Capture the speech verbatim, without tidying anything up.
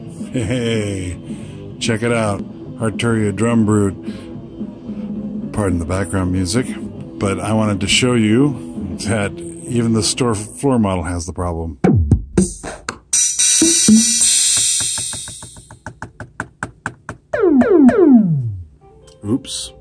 Hey, check it out. Arturia Drumbrute. Pardon the background music, but I wanted to show you that even the store floor model has the problem. Oops.